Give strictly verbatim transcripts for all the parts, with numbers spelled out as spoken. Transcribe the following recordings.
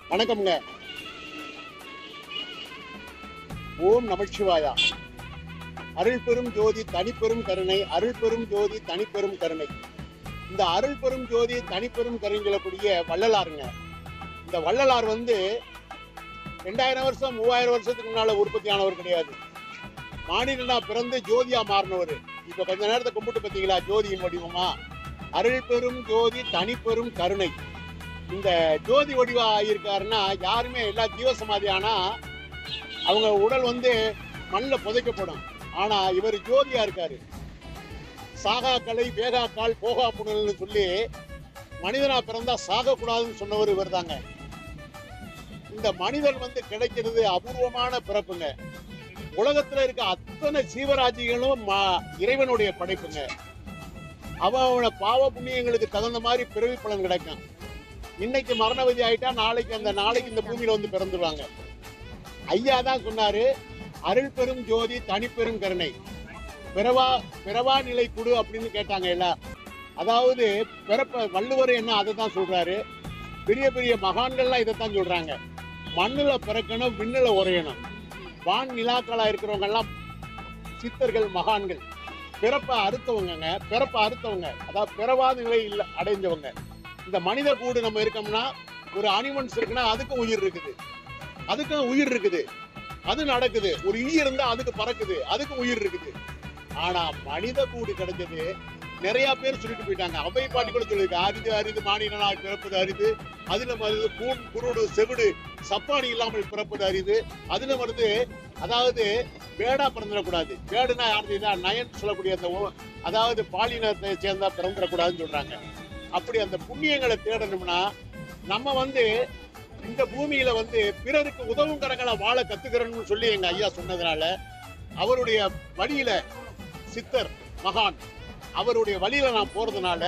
வணக்கம்ங்க. ஓம் நமச்சிவாயா. அருள் பெரும் ஜோதி தனிப்பெரும் கருணை, அருள் பெரும் ஜோதி தனிப்பெரும் கருணை. இந்த அருள் பெரும் ஜோதி தனிப்பெரும் கருணை சொல்லக்கூடிய வள்ளலாருங்க. இந்த வள்ளலார் வந்து ரெண்டாயிரம் வருஷம் மூவாயிரம் வருஷத்துக்கு முன்னால உற்பத்தி ஆனவர் கிடையாது. மாநிலனா பிறந்து ஜோதியா மாறினவர். இப்ப கொஞ்ச நேரத்தை கும்பிட்டு பார்த்தீங்களா ஜோதியின் வடிவமா? அருள் பெரும் ஜோதி தனிப்பெரும் கருணை. இந்த ஜோதி வடிவா ஆகியிருக்காருன்னா யாருமே எல்லா ஜீவசமாதி ஆனா அவங்க உடல் வந்து மண்ணில் புதைக்கப்படும். ஆனா இவர் ஜோதியா இருக்காரு. சாகா கலை வேகா கால் போகா புனல்னு சொல்லி மனிதனா பிறந்தா சாக கூடாதுன்னு சொன்னவர் இவர் தாங்க. இந்த மனிதன் வந்து கிடைக்கிறது அபூர்வமான பிறப்புங்க. உலகத்துல இருக்க அத்தனை ஜீவராஜிகளும் இறைவனுடைய படைப்புங்க. அவனோட பாவ புண்ணியங்களுக்கு தகுந்த மாதிரி பிறவி பலன் கிடைக்கும். இன்னைக்கு மரணவதி ஆயிட்டா நாளைக்கு அந்த நாளைக்கு இந்த பூமியில வந்து பிறந்துருவாங்க. ஐயா தான் சொன்னாரு, அருள் பெரும் ஜோதி தனிப்பெரும் கருணை, பிறவா பிறவா நிலை குடு அப்படின்னு கேட்டாங்க எல்லாம். அதாவது பிறப்ப வள்ளுவர் என்ன அதை தான் சொல்றாரு. பெரிய பெரிய மகான்கள்லாம் இதைத்தான் சொல்றாங்க. மண்ணுல பிறக்கணும், விண்ணுல உரையணும். வான் நிலாக்களா இருக்கிறவங்க எல்லாம் சித்தர்கள், மகான்கள். பிறப்ப அறுத்தவங்க, பிறப்ப அறுத்தவங்க, அதாவது பிறவாத நிலை இல்லை அடைஞ்சவங்க. இந்த மனித கூடு நம்ம இருக்கோம்னா, ஒரு அனிமல்ஸ் இருக்குன்னா அதுக்கும் உயிர் இருக்குது, அதுக்கும் உயிர் இருக்குது, அது நடக்குது. ஒரு ஈ இருந்தா அதுக்கு பறக்குது, அதுக்கும் உயிர் இருக்குது. ஆனா மனித கூடு கிடைச்சது நிறைய பேர் சொல்லிட்டு போயிட்டாங்க. அவை பாட்டி கூட சொல்லிருக்கு, அரிது அரிது மாநிலனாய் பிறப்பது அரிது, அதுல வருது கூண் குருடு செவிடு சப்பானி இல்லாமல் பிறப்பது அரிது. அதுல வருது, அதாவது பேடா பிறந்துடக்கூடாது. பேடுனா யாருன்னா நயன் சொல்லக்கூடிய அந்த அதாவது பாலினத்தை சேர்ந்தா பிறந்துடக்கூடாதுன்னு சொல்றாங்க. அப்படி அந்த புண்ணியங்களை தேடணும்னா நம்ம வந்து இந்த பூமியில வந்து பிறருக்கு உதவும் கரங்களை வாழ கத்துக்கிறோம்னு சொல்லி எங்க ஐயா சொன்னதுனால அவருடைய வழியில, சித்தர் மகான் அவருடைய வழியில நான் போறதுனால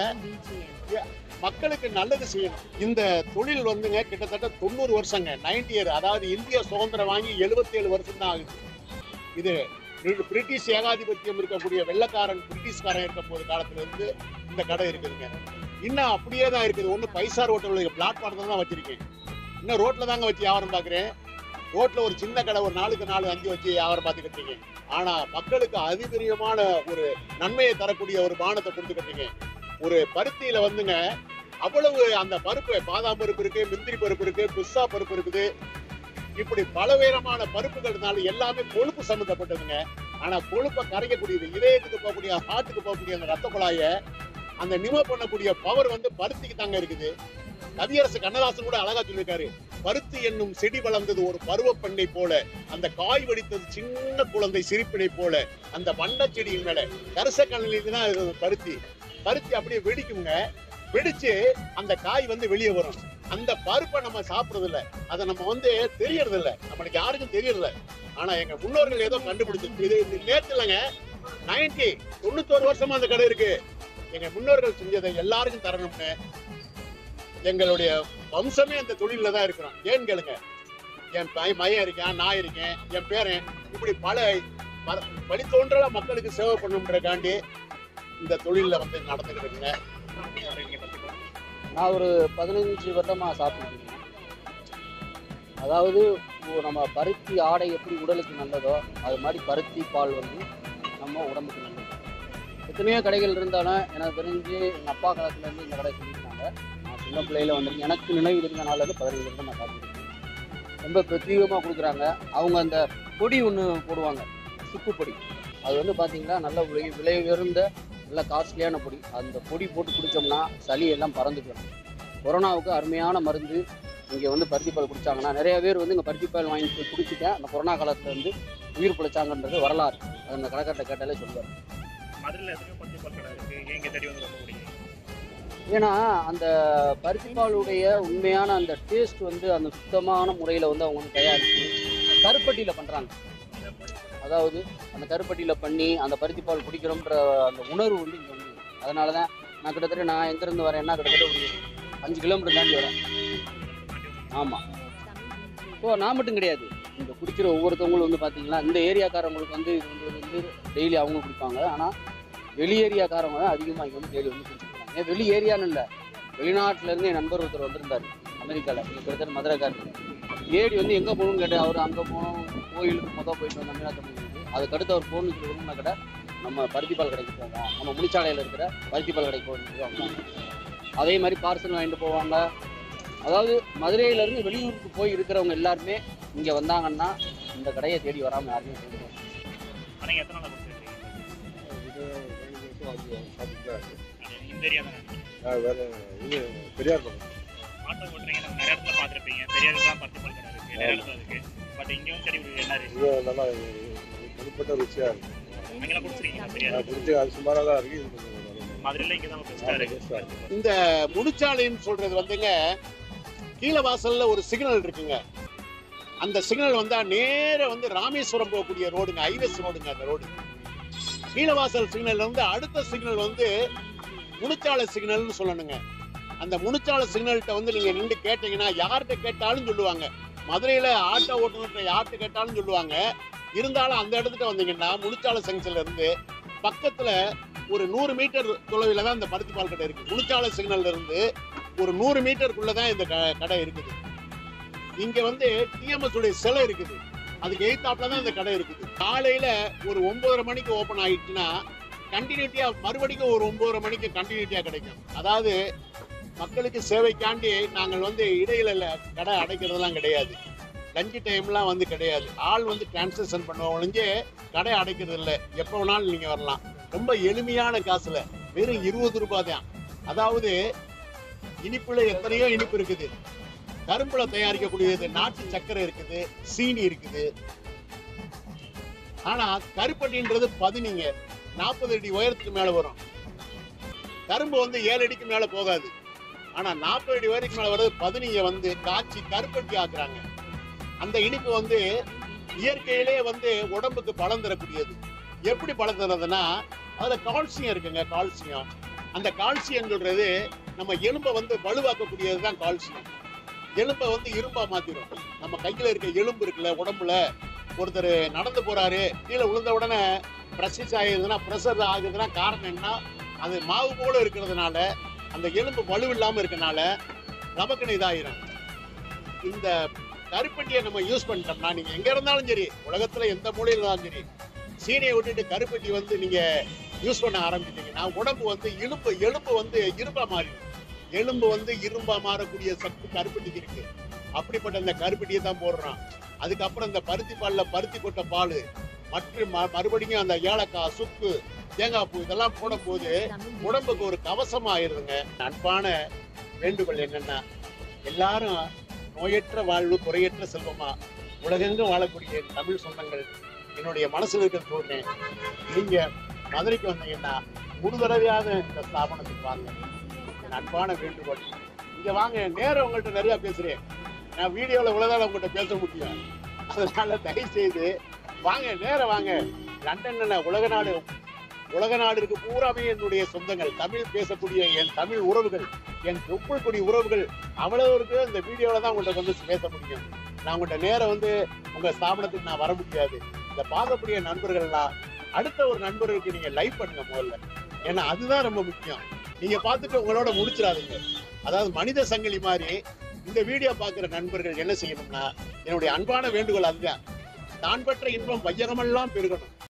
மக்களுக்கு நல்லது செய்யணும். இந்த தொழில் வந்துங்க கிட்டத்தட்ட தொண்ணூறு வருஷங்க, நைன்டி இயர். அதாவது இந்திய சுதந்திரம் வாங்கி எழுபத்தி ஏழு வருஷம் தான் ஆகுது. இது பிரிட்டிஷ் ஏகாதிபத்தியம் இருக்கக்கூடிய வெள்ளக்காரன் பிரிட்டிஷ்காரன் இருக்க போது காலத்துல இருந்து இந்த கடை இருக்குதுங்க. இன்னும் அப்படியே தான் இருக்குது. ஒண்ணு பைசா ரோட்டில் பிளாட்ஃபார்ம் தான் வச்சிருக்கேன். இன்னும் ரோட்ல தாங்க வச்சு வியாபாரம் பாக்குறேன். ரோட்ல ஒரு சின்ன கடை, ஒரு நாளுக்கு நாலு அஞ்சு வச்சு வியாபாரம் பார்த்துக்கிட்டு இருக்கேன். ஆனா மக்களுக்கு அதிபரியமான ஒரு நன்மையை தரக்கூடிய ஒரு பானத்தை கொடுத்துக்கிட்டு இருக்கேன். ஒரு பருத்தியில வந்துங்க அவ்வளவு அந்த பருப்பு, பாதாம் பருப்பு இருக்கு, முந்திரி பருப்பு இருக்கு, பிஸ்ஸா பருப்பு இருக்குது. இப்படி பலவேரமான பருப்புகள்னால எல்லாமே கொழுப்பு சம்மந்தப்பட்டதுங்க. ஆனா கொழுப்பை கரைக்கக்கூடியது, இதயத்துக்கு போகக்கூடிய, ஹார்ட்டுக்கு போகக்கூடிய அந்த ரத்த குழாய அந்த நிம பண்ணக்கூடிய பவர் வந்து பருத்திக்கு தாங்க இருக்குது. கவியரசு கண்ணதாசன் கூட அழகா சொல்லியிருக்காரு, பருத்தி என்னும் செடி வளர்ந்தது ஒரு பருவ பெண்ணை போல, அந்த காய் வடித்தது சின்ன குழந்தை சிரிப்பினை போல, அந்த வண்ண செடியின் மேல கரிச கண்ணிலிருந்து தான் பருத்தி. பருத்தி அப்படியே வெடிக்குங்க. வெடிச்சு அந்த காய் வந்து வெளியே வரும். அந்த பருப்பை நம்ம சாப்பிடுறது இல்லை, அதை நம்ம வந்து தெரியறது இல்லை, நம்மளுக்கு யாருக்கும் தெரியறது இல்லை. ஆனா எங்க முன்னோர்கள் ஏதோ கண்டுபிடிச்சு, இது நேற்று இல்லைங்க, நைன்டி தொண்ணூத்தோரு வருஷமா அந்த கடை இருக்கு. எங்க முன்னோர்கள் செஞ்சதை எல்லாருக்கும் தரணும்னு எங்களுடைய வம்சமே அந்த தொழில தான் இருக்கிறோம். ஏன்னு கேளுங்க, என் மையன் இருக்கேன், நான் இருக்கேன், என் பேரன், இப்படி பல வழி தோன்றல மக்களுக்கு சேவை பண்ணுன்றக்காண்டி இந்த தொழில வந்து நடந்துகிட்டு இருக்குங்க. நான் ஒரு பதினஞ்சு வருடமா சாப்பிட்டுருக்கேன். அதாவது நம்ம பருத்தி ஆடை எப்படி உடலுக்கு நல்லதோ அது மாதிரி பருத்தி பால் வந்து நம்ம உடம்புக்கு நல்லது. எத்தனையோ கடைகள் இருந்தாலும் எனக்கு தெரிஞ்சு எங்கள் அப்பா காலத்துலேருந்து இந்த கடை சொல்லியிருக்காங்க. நான் சின்ன பிள்ளையில வந்துருக்கு, எனக்கு நினைவு இருந்தனால பதினஞ்சு வருடம் நான் சாப்பிட்டுருக்கேன். ரொம்ப பிரத்யேகமாக கொடுக்குறாங்க. அவங்க அந்த பொடி ஒன்று போடுவாங்க, சுப்பு பொடி. அது வந்து பார்த்தீங்கன்னா நல்ல விலை விலை உயர்ந்த நல்ல காஸ்ட்லியான பொடி. அந்த பொடி போட்டு குடித்தோம்னா சளி எல்லாம் பறந்துக்கணும். கொரோனாவுக்கு அருமையான மருந்து. இங்கே வந்து பருத்திப்பால் குடித்தாங்கன்னா நிறைய பேர் வந்து இங்கே பருத்திப்பால் வாங்கி போய் குடிச்சிட்டேன், அந்த கொரோனா காலத்தில் வந்து உயிர் பிழைச்சாங்கன்றது வரலாறு. அது அந்த கடைக்கார்ட்ட கேட்டாலே சொல்லுவார். ஏன்னா அந்த பருத்திப்பாலுடைய உண்மையான அந்த டேஸ்ட் வந்து அந்த சுத்தமான முறையில் வந்து அவங்க வந்து தயாரித்து கருப்பட்டியில் பண்ணுறாங்க. அதாவது அந்த கருப்பட்டியில் பண்ணி அந்த பருத்திப்பால் குடிக்கிறோன்ற அந்த உணர்வு வந்து இங்கே வந்து. அதனால தான் நான் கிட்டத்தட்ட நான் எங்கேருந்து வரேன்னா கிட்டத்தட்ட ஒரு அஞ்சு கிலோமீட்டர் தாண்டி வரேன். ஆமாம். ஸோ நான் மட்டும் கிடையாது, இந்த குடிக்கிற ஒவ்வொருத்தவங்களும் வந்து பார்த்தீங்கன்னா இந்த ஏரியாக்காரவங்களுக்கு வந்து இது வந்து வந்து டெய்லி அவங்க குடிப்பாங்க. ஆனால் வெளி ஏரியாக்காரவங்க தான் அதிகமாக இங்கே வந்து டெய்லி வந்து குடிச்சிருக்காங்க. ஏன் வெளி ஏரியான்னு இல்லை, வெளிநாட்டிலேருந்து என் நண்பர் ஒருத்தர் வந்திருந்தார். அமெரிக்காவில் இங்கே கிட்டத்தட்ட மதுரை காட்டு ஏடி வந்து எங்கே போகணும்னு கேட்டால் அவர் அங்கே போகணும் கோயிலுக்கு மொதல் போயிட்டு வந்த மீனாட்சி கோயிலுக்கு அதுக்கடுத்து அவர் போகணும்னு சொல்லணும்னா கடை நம்ம பருத்திப்பால் கடைக்கு போவோம். நம்ம முனிச்சாலையில் இருக்கிற பருத்திப்பால் கடைக்கு போகணுன்னு வாங்குவாங்க. அதே மாதிரி பார்சல் வாங்கிட்டு போவாங்க. அதாவது மதுரையிலேருந்து வெளியூருக்கு போய் இருக்கிறவங்க எல்லாருமே இங்கே வந்தாங்கன்னா இந்த கடையை தேடி வராமல் யாருமே சொல்லுவாங்க. நீங்கள் எத்தனை நாள் இது வருஷம் இந்த ஏரியா தானே வேறு இது பெரியார் பக்கம் ஆட்டோ ஓட்டுறீங்க, நம்ம நிறைய இடத்துல பார்த்துருப்பீங்க. பெரியாருக்குலாம் பருத்திப்பால் கடை இருக்குது, நிறைய இடத்துல இருக்குது. பட் இங்கேயும் சரி ஒரு என்ன இருக்குது இது நல்லா தனிப்பட்ட ருச்சியாக இருக்குது. அங்கெல்லாம் குடிச்சிருக்கீங்க பெரியார் குடிச்சு அது சுமாராக தான் இருக்குது. மதுரையில் இங்கே தான் பெஸ்ட்டாக இருக்குது. இந்த முனிச்சாலைன்னு சொல்றது வந்துங்க கீழே வாசல்ல ஒரு சிக்னல் இருக்குங்க. அந்த சிக்னல் வந்தா நேர வந்து ராமேஸ்வரம் போகக்கூடிய ரோடுங்க, ஹைவேஸ் ரோடுங்க. அந்த ரோடு கீழவாசல் சிக்னல் வந்து அடுத்த சிக்னல் வந்து முனிச்சாலை சிக்னல்னு சொல்லணுங்க. அந்த முனிச்சாலை சிக்னல்கிட்ட வந்து நீங்க நின்று கேட்டீங்கன்னா யார்கிட்ட கேட்டாலும் சொல்லுவாங்க. மதுரையில ஆட்டோ ஓட்டுநர்கிட்ட யார்கிட்ட கேட்டாலும் சொல்லுவாங்க. இருந்தாலும் அந்த இடத்துக்கு வந்தீங்கன்னா முனிச்சாலை ஜங்ஷன்ல இருந்து பக்கத்துல ஒரு நூறு மீட்டர் தொலைவில் தான் இந்த பருத்திப்பால் கடை இருக்கு. முனிச்சாலை சிக்னல்ல இருந்து ஒரு நூறு மீட்டருக்குள்ளதான் இந்த கடை இருக்குது. இங்க வந்து டிஎம்எஸ் உடைய சிலை இருக்குது, அதுக்கு எய்த்தாப்ல தான் இந்த கடை இருக்குது. காலையில ஒரு ஒன்பதரை மணிக்கு ஓபன் ஆயிடுச்சுன்னா கண்டினியூட்டியா மறுபடியும் ஒரு ஒன்பதரை மணிக்கு கண்டினியூட்டியா கிடைக்கும். அதாவது மக்களுக்கு சேவைக்காண்டி நாங்கள் வந்து இடையில கடை அடைக்கிறதுலாம் கிடையாது. லஞ்சு டைம்லாம் வந்து கிடையாது. ஆள் வந்து டிரான்சாக்ஷன் பண்ணுவோம் ஒழிஞ்சு கடை அடைக்கிறது இல்லை. எப்போ வேணாலும் நீங்க வரலாம். ரொம்ப எளிமையான காசுல வெறும் இருபது ரூபாய் தான். அதாவது இனிப்புல எத்தனையோ இனிப்பு இருக்குது. கரும்புல தயாரிக்கக்கூடியது நாட்டு சர்க்கரை இருக்குது, சீனி இருக்குது. ஆனா கருப்பட்டின்றது பதினீங்க நாற்பது அடி உயரத்துக்கு மேல வரும். கரும்பு வந்து ஏழு அடிக்கு மேல போகாது. ஆனா நாற்பது அடி உயரத்துக்கு மேல வர்றது பதினீங்க வந்து காய்ச்சி கருப்பட்டி ஆக்குறாங்க. அந்த இனிப்பு வந்து இயற்கையிலே வந்து உடம்புக்கு பலம் தரக்கூடியது. எப்படி பலம் தர்றதுன்னா அதுல கால்சியம் இருக்குங்க. கால்சியம் அந்த கால்சியம் சொல்றது நம்ம எலும்பை வந்து வலுவாக்கக்கூடியதுதான் கால்சியம். எலும்பை வந்து இரும்பா மாத்திரும். நம்ம கையில இருக்க எலும்பு இருக்குல்ல உடம்புல, ஒருத்தர் நடந்து போறாரு கீழே விழுந்த உடனே பிரஷஸ் ஆகுதுன்னா ப்ரெஷர் ஆகுதுன்னா காரணம் என்ன? அது மாவு போல இருக்கிறதுனால அந்த எலும்பு வலுவில்லாம இருக்கனால நமக்குன்னு இதாயிரும். இந்த கருப்பட்டியை நம்ம யூஸ் பண்ணிட்டோம்னா நீங்க எங்க இருந்தாலும் சரி, உலகத்துல எந்த மூலையில இருந்தாலும் சரி, சீனியை விட்டுட்டு கருப்பட்டி வந்து நீங்க யூஸ் பண்ண ஆரம்பிச்சிட்டீங்கன்னா உடம்பு வந்து எலும்பு எலும்பு வந்து இரும்பா மாறிடும். எலும்பு வந்து இரும்பா மாறக்கூடிய சக்தி கருப்பட்டிக்கு இருக்கு. அப்படிப்பட்ட இந்த கருப்பட்டியை தான் போடுறான். அதுக்கப்புறம் இந்த பருத்தி பால்ல பருத்தி கொட்ட பால் மற்றும் மறுபடியும் அந்த ஏலக்காய், சுக்கு, தேங்காய் பூ இதெல்லாம் போடும் போது உடம்புக்கு ஒரு கவசமா ஆயிருதுங்க. அன்பான வேண்டுகோள் என்னன்னா எல்லாரும் நோயற்ற வாழ்வு குறையற்ற செல்வமா உலகெங்கும் வாழக்கூடிய தமிழ் சொந்தங்கள் என்னுடைய மனசுல இருக்க சொல்றேன். நீங்க மதுரைக்கு வந்தீங்கன்னா ஒரு தடவையாவது இந்த ஸ்தாபனத்துக்கு வாங்க. என் அன்பான வேண்டுகோள். இங்க வாங்க, நேரம் உங்கள்கிட்ட நிறைய பேசுறேன். நான் வீடியோல உலகால உங்கள்கிட்ட பேச முடியும். அதனால தயவு செய்து வாங்க, நேரம் வாங்க. லண்டன்ல உலக நாடு உலக நாடு இருக்கு பூராமே என்னுடைய சொந்தங்கள், தமிழ் பேசக்கூடிய என் தமிழ் உறவுகள், என் தொப்புள்குடி உறவுகள் அவ்வளவு இருக்கு. இந்த வீடியோல தான் உங்கள்கிட்ட வந்து பேச முடியும். நான் உங்கள்கிட்ட நேரம் வந்து உங்க ஸ்தாபனத்துக்கு நான் வர முடியாது. இந்த பார்க்கக்கூடிய நண்பர்கள்லாம் அடுத்த ஒரு நண்பர்களுக்கு நீங்க லைக் பண்ணுங்க முதல்ல. ஏன்னா அதுதான் ரொம்ப முக்கியம். நீங்க பார்த்துட்டு உங்களோட முடிச்சிடாதீங்க. அதாவது மனித சங்கிலி மாதிரி இந்த வீடியோ பார்க்குற நண்பர்கள் என்ன செய்யணும்னா, என்னுடைய அன்பான வேண்டுகோள் அதுதான். தான் பெற்ற இன்பம் வையகமெல்லாம் பெருகணும்.